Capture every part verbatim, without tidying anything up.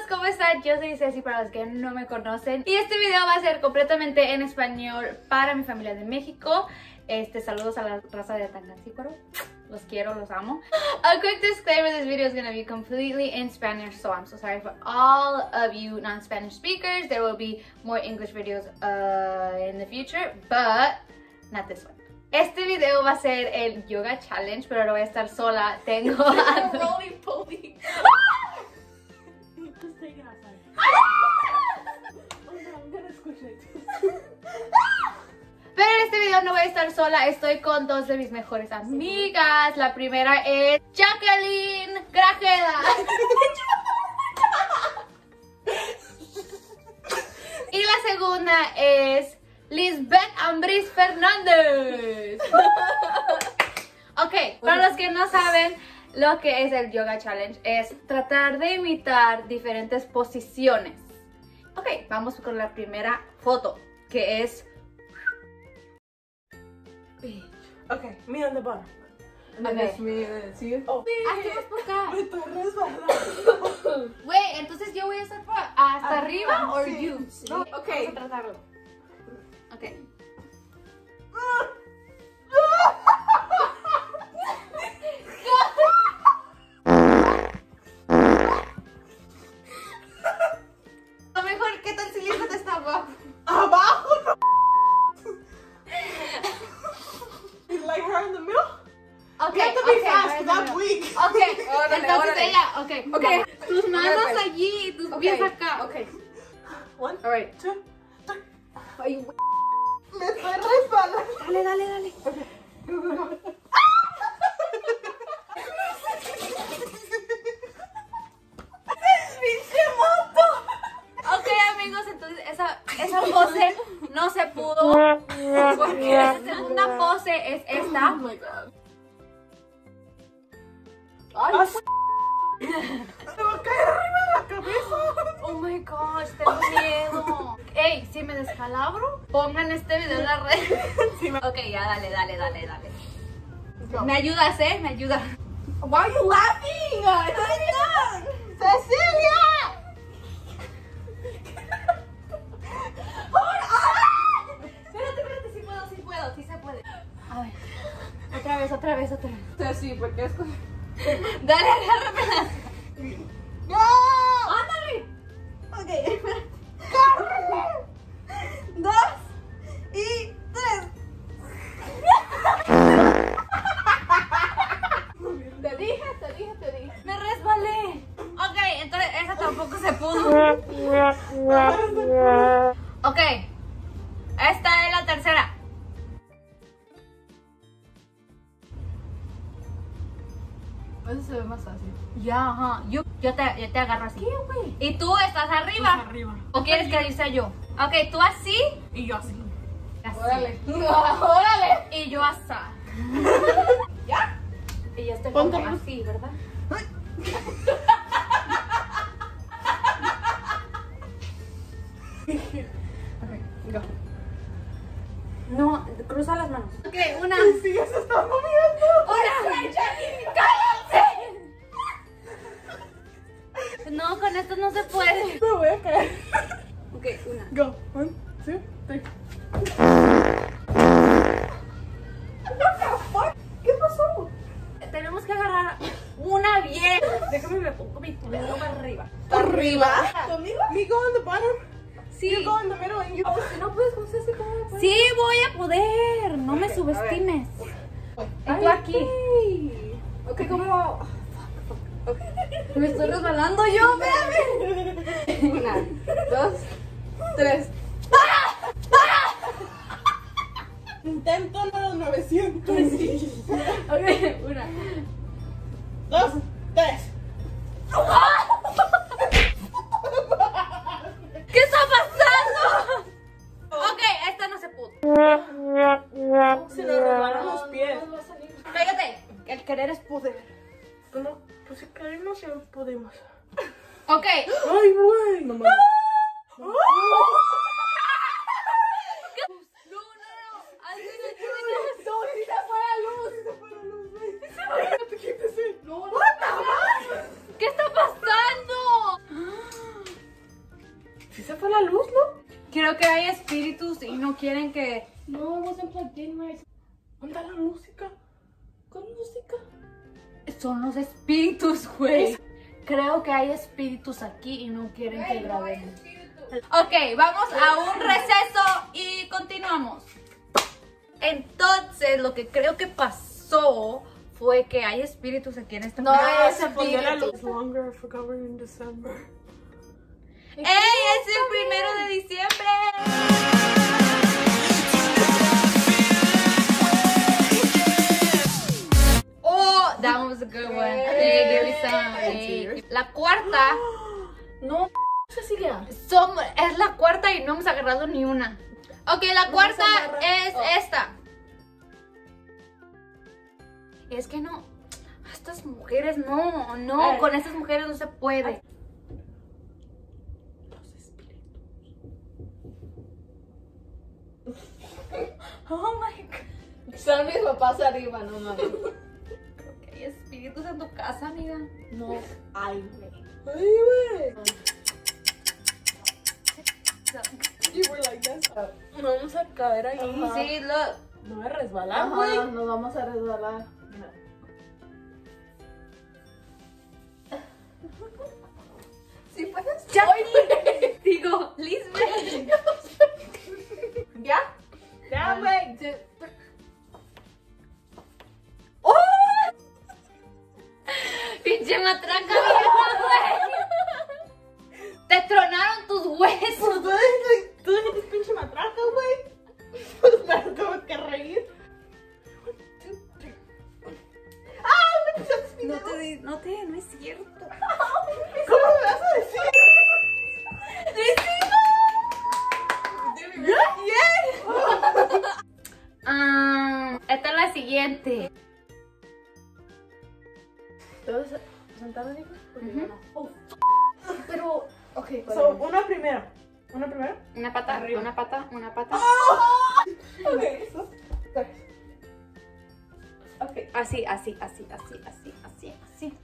¿cómo están? Yo soy Ceci para los que no me conocen y este video va a ser completamente en español para mi familia de México. Este, saludos a la raza de Tangancícuaro. Los quiero, los amo. A quick disclaimer, this video is going to be completely in Spanish, so I'm so sorry for all of you non-Spanish speakers. There will be more English videos uh, in the future, but not this one. Este video va a ser el yoga challenge, pero no voy a estar sola. Tengo a... Rolling Polly. Just take it outside. Oh no, I'm gonna squish it. Pero en este video no voy a estar sola, estoy con dos de mis mejores amigas. La primera es Jacqueline Grajeda. Y la segunda es Lisbeth Ambris Fernández. Ok, para los que no saben lo que es el Yoga Challenge, es tratar de imitar diferentes posiciones. Ok, vamos con la primera foto, que es... Okay, me on the bottom. And then Okay. it's me and then it's you. Oh, Hazte más por acá. me estoy resbalando. Güey, entonces yo voy a estar por- hasta Ah, arriba o sí. you. No, Ok, okay. vamos a tratarlo. Ok. Lo mejor, ¿qué tal si Lisa te está abajo? Abajo, no. You like her in the middle? Ok, You have to be ok, fast, right because I'm now. weak. Ok, Órale, entonces órale. ella, ok. Ok. Tus manos Ok, pues. allí y tus Okay. pies acá. Okay. One, All right. two, three. Ay, güey. Me estoy resbalando. Dale, dale, dale. Go, go, go. Ok, amigos, entonces esa, esa pose no se pudo porque la segunda pose es esta. Oh my god. Ah, Ay, s- Me va a caer arriba de la cabeza. Oh my gosh, tengo miedo. Ey, si me descalabro, pongan este video en la red. Sí, me- Ok, ya, dale, dale, dale, dale. Go. Me ayudas, ¿eh? Me ayudas. why are you laughing? It's already done. ¡Cecilia! Espérate, espérate, sí puedo, sí puedo, sí se puede. A ver, otra vez, otra vez, otra vez. Sí, porque es como... Dale, agárrame. ¡No! ¡Ándale! Ok, espera. ¡Corre! Dos y tres. Te dije, te dije, te dije. Me resbalé. Ok, entonces esa tampoco se pudo. Ok, esta es la tercera. Eso se ve más fácil. Ya, ajá. Yo, yo, te, yo te agarro así. ¿Qué, güey? Y tú estás arriba. Arriba. ¿O quieres que dice yo? Ok, tú así. Y yo así. Así. Órale. Órale. Y yo así. ¿Ya? Y yo estoy Ponte como más. así, ¿verdad? Okay, go. No, cruza las manos. Ok, una. Sí, ya se está moviendo. ¡Una! ¡Cállense! No, con esto no se puede. Me voy a caer. Ok, una. Go. One, two, three. ¿Qué pasó? Tenemos que agarrar una bien. Déjame me pongo mi dedo para arriba. Arriba. ¿Conmigo? Me go on the bottom. Sí. You go in the middle and you. Si no puedes, ¿cómo se hace? ¿Cómo me puedes? Sí, voy a poder. No me Ok, subestimes. Y Ay, tú aquí. güey. Ok, ¿cómo? Me estoy resbalando yo, véame. Una, dos, tres. Intento número novecientos. Ok, una. Dos, tres. ¿Qué está pasando? Ok, esta no se pudo. Se nos resbalaron los pies. No va a salir. Cállate. El querer es poder. No, pues si queremos ya podemos. Ok. Ay, güey. No mames. No, no, no. Así no. No, sí se fue la luz. Se fue la luz, güey. Quítese. No, no. What the fuck? ¿Qué está pasando? creo que hay espíritus y no quieren que... No, it wasn't plugged in right. ¿Dónde está la música? ¿Con música? Son los espíritus, güey. Creo que hay espíritus aquí y no quieren que grabemos. Ok, vamos a un receso y continuamos. Entonces, lo que creo que pasó fue que hay espíritus aquí en esta No, casa. es espíritu. Longer, I forgot we're in December. ¡Ey! ¡Es el primero de diciembre! Oh, that was a good one. Hey, give me some. Hey. La cuarta. No, Cecilia. Som- es la cuarta y no hemos agarrado ni una. Ok, la cuarta es esta. Es que no. Estas mujeres no, no, Ay. con estas mujeres no se puede. Oh my god. Son mis papás arriba, no mames. Creo que hay espíritus en tu casa, amiga. No, ay, güey. Ay, güey. So, You were like this. No vamos a caer ahí. Ajá. sí, look. No me resbalar, güey. Ajá, nos vamos a resbalar. Mira. ¿Sí puedes? Ya. Digo, Lisbeth. ¿Ya? Ya, güey. ¡Oh! Pinche matraca vieja, güey. Te tronaron tus huesos. Pues tú eres, tú eres pinche matraca, güey. Pues me tengo que reír. ¡Ah! Me empezaste No te, di- no te, no es cierto. ¿Cómo me vas a decir? Ah, esta es la siguiente. ¿Te vas a sentar, Nico? Porque Ujú. yo no. Oh, pero, ok, So, una primera. ¿Una primera? Una pata, Arriba. una pata, una pata. Ok, eso. ok. Así, así, así, así, así, así, así.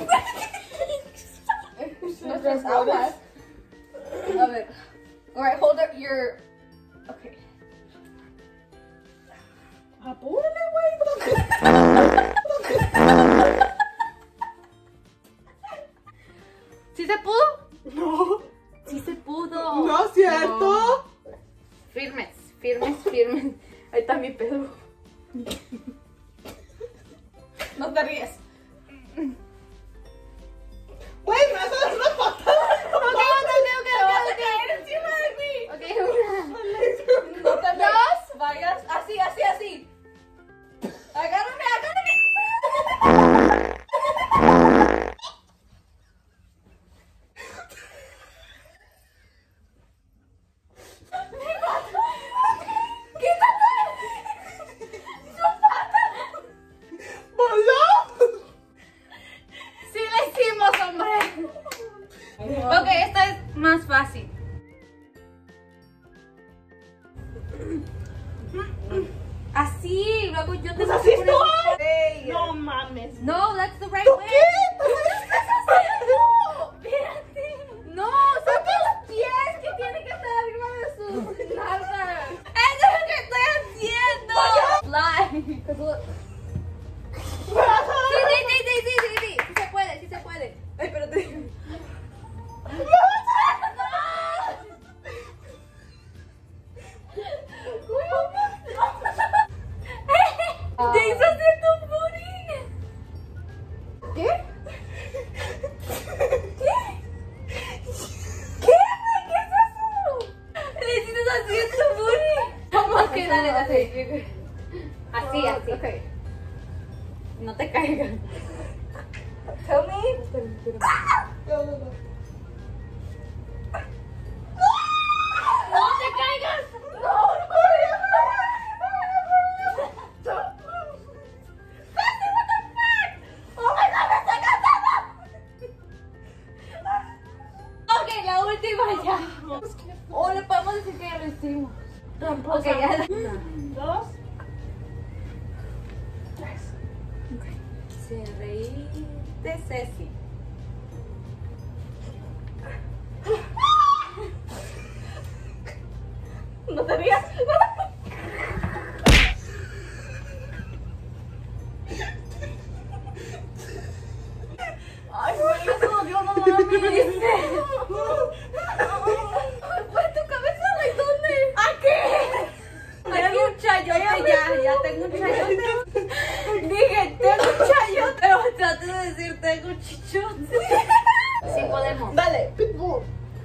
Nuestras aguas. A ver. Alright, hold up your. Okay. Apúrale, güey. ¿Sí se pudo? No. Sí se pudo. No es cierto. Firmes, firmes, firmes. Ahí está mi pedo. No te ríes. Güey, me vas a dar una patada. Ok, ok, ok, ok, ok. encima de mí. Ok, una. No te vayas. Vayas así, así, así. Agárrame, agárrame. ¡Voló! Sí la hicimos, hombre. Ok, esta es más fácil. Así, luego yo te Pues así voy a poner- estoy. No mames. No, that's the right ¿Tú way. qué? Espérate. No, son tus pies que tienen que estar arriba de sus nalgas. Eso es lo que estoy haciendo. Fly. 'Cause look. Sí, sí, sí, sí, sí, sí, sí. Sí se puede, sí se puede. Ay, espérate. Te hizo hacer tu booty. ¿Qué? ¿Qué? ¿Qué? ¿Qué es eso? Le hiciste así en tu booty. Ok, dale, dale. Así, así. Okay. No te caigas. Tell me. No, no, no. ¡No te caigas! No, Ok, la última ya. O le podemos decir que ya lo hicimos. Ok, ya. Dos. Se reíste, Ceci. tonterías. Ay, güey, eso dolió, no mames. ¿Fue tu cabeza? ¿De dónde? ¿Aquí? Aquí un chayote, ya, ya tengo un chayote. Dije, tengo un chayote, pero traté de decir, tengo un chichote. Sí podemos. Dale, pitbull.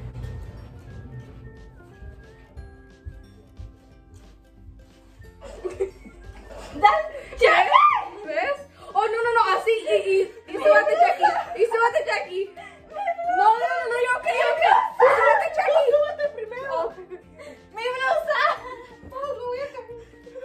Dale, ¿ves? Oh, no, no, no, así, y, y, y súbate, Jackie, y súbate, Jackie. No, no, no, no, yo, ok, ok. Y súbate, Jackie. Súbete primero. Oh. ¡Mi blusa! Oh, lo voy a cambiar.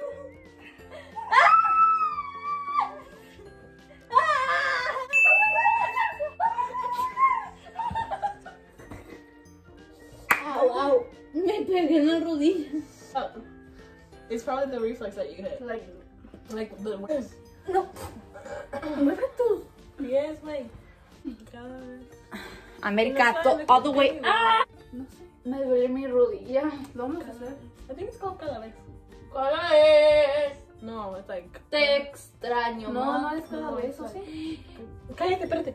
¡Au, au! Me pegué en la rodilla. Uh, it's probably the reflex that you hit. Like, Like the no. Mueve tus pies, güey. Cada vez. América, No, to- all the way. no. ¡Ah! No sé. Me duele mi rodilla. Lo vamos a hacer. I think it's called cada vez. ¿Cuál es? No, it's like. Te extraño. No, ma. no es cada vez, ¿o o sí? Cállate, espérate.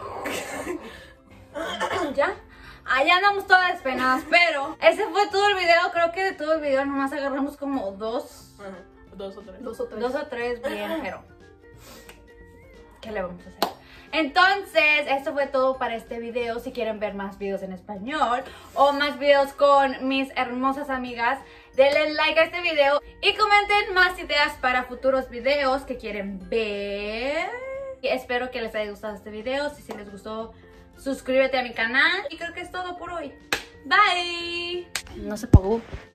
¿Ya? Allá andamos todas despeinadas, pero ese fue todo el video. Creo que de todo el video nomás agarramos como dos, Ajá. Dos o tres. dos o tres, dos o tres bien, pero ¿qué le vamos a hacer? Entonces, esto fue todo para este video. Si quieren ver más videos en español o más videos con mis hermosas amigas, denle like a este video y comenten más ideas para futuros videos que quieren ver. Y espero que les haya gustado este video. Si, si les gustó, suscríbete a mi canal. Y creo que es todo por hoy. Bye. No se pagó.